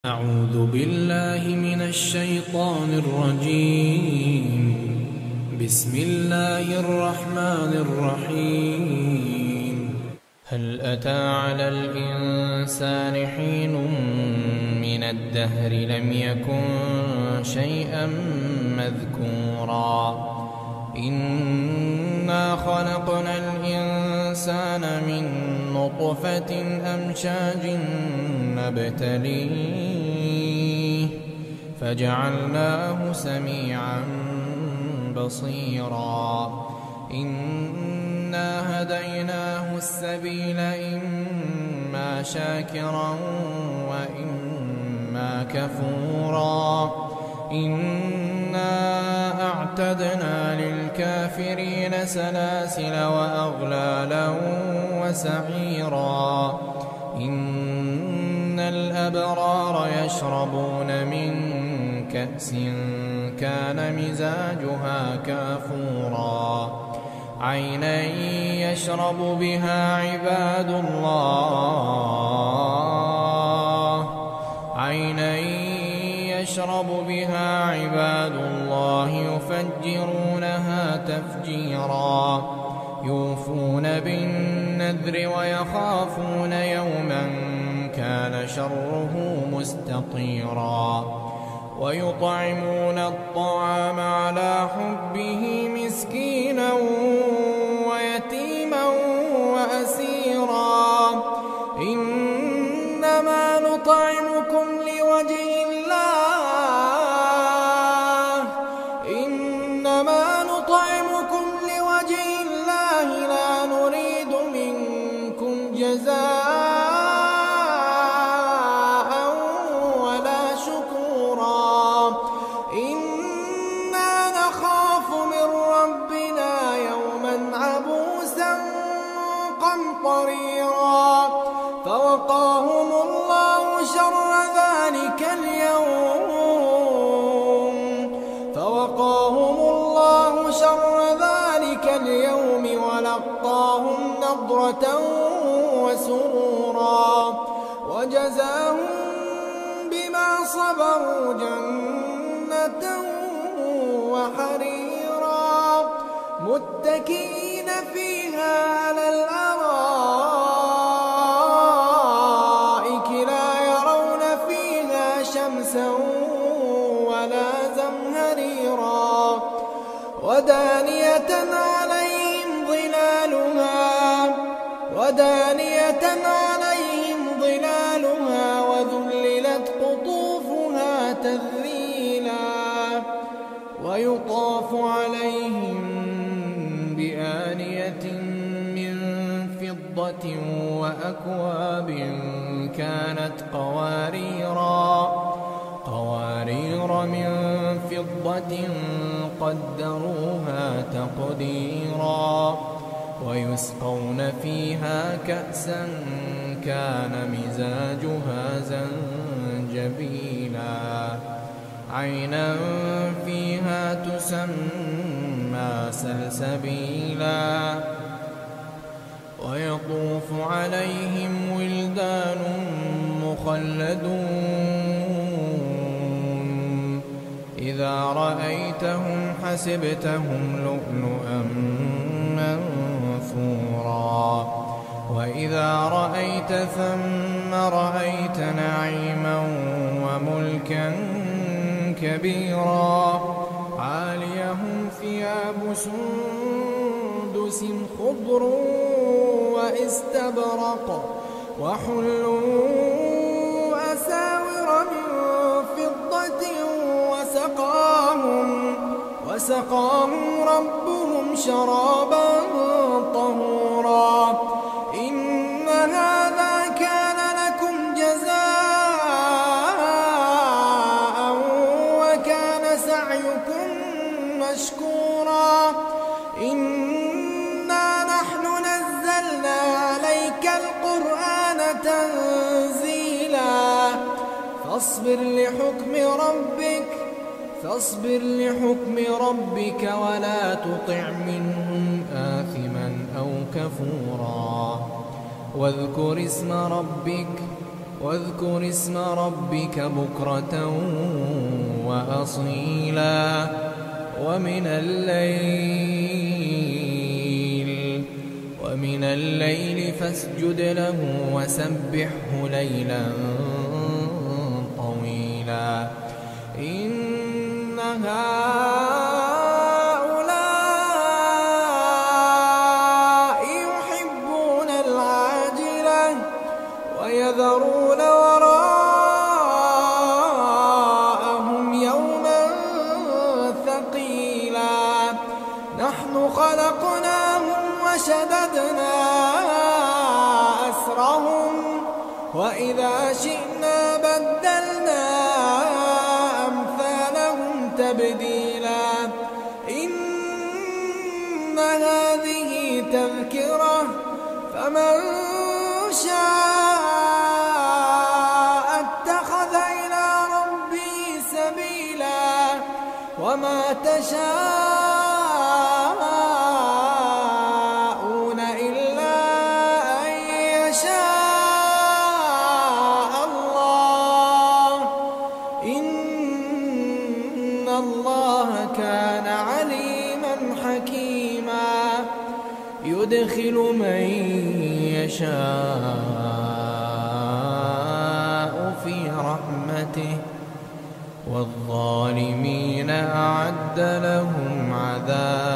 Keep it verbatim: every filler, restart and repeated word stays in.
أعوذ بالله من الشيطان الرجيم. بسم الله الرحمن الرحيم. هل أتى على الإنسان حين من الدهر لم يكن شيئا مذكورا إنا خلقنا الإنسان من نطفة أمشاج نبتليه فجعلناه سميعا بصيرا إنا هديناه السبيل إما شاكرا وإما كفورا إنا أعتدنا للكافرين سلاسل وأغلالا وسعيرا إن الأبرار يشربون من كأس كان مزاجها كافورا عينا يشرب بها عباد الله عينا يشرب بها عباد الله يفجرونها تفجيرا يوفون بالنذر ويخافون يوما كان شره مستطيرا ويطعمون الطعام على حبه مسكينا ويتيما وأسيرا إنما نطعمكم لوجه الله إنما نطعمكم لوجه الله لا نريد منكم جزاء ولا شكورا إنا نخاف من ربنا يوما عبوسا قمطريرا فوقاهم الله شر ذلك اليوم فوقاهم الله شر ذلك اليوم ولقاهم نضرة وسرورا وجزاهم بما صبروا جنة وحريرا متكئين فيها على الأرائك لا يرون فيها شمسا ولا زمهريرا ودانية عليهم ظلالها ودانية عليهم ظلالها وذللت قطوفها تذليلا ويطاف عليهم بآنية من فضة وأكواب كانت قواريرا قوارير من فضة قدروها تقديرا ويسقون فيها كأسا كان مزاجها زنجبيلا عينا فيها تسمى سلسبيلا ويطوف عليهم ولدان مخلدون إذا رأيتهم حسبتهم لؤلؤا منثورا وإذا رأيت ثم رأيت نعيما وملكا كبيرا عاليهم ثياب سندس خضر واستبرق وحلوا أساور من فضة وسقاهم وسقاهم ربهم شرابا طهورا إن هذا كان لكم جزاء وكان سعيكم مشكورا إنا نحن نزلنا عليك القرآن تنزيلا فاصبر لحكم ربك فاصبر لحكم ربك ولا تطع منهم آثما أو كفورا واذكر اسم ربك واذكر اسم ربك بكرة وأصيلا ومن الليل ومن الليل فاسجد له وسبحه ليلا طويلا إن هؤلاء يحبون العاجلة ويذرون وراءهم يوما ثقيلا نحن خلقناهم وشددنا أسرهم وإذا شئنا بدلنا أمثالهم تبديلا إن هذه تذكرة فمن شاء اتخذ إلى ربه سبيلا وما تشاءون إلا أن يشاء الله إن الله كان عليما حكيما يدخل من يشاء في رحمته والظالمين أعد لهم عذابا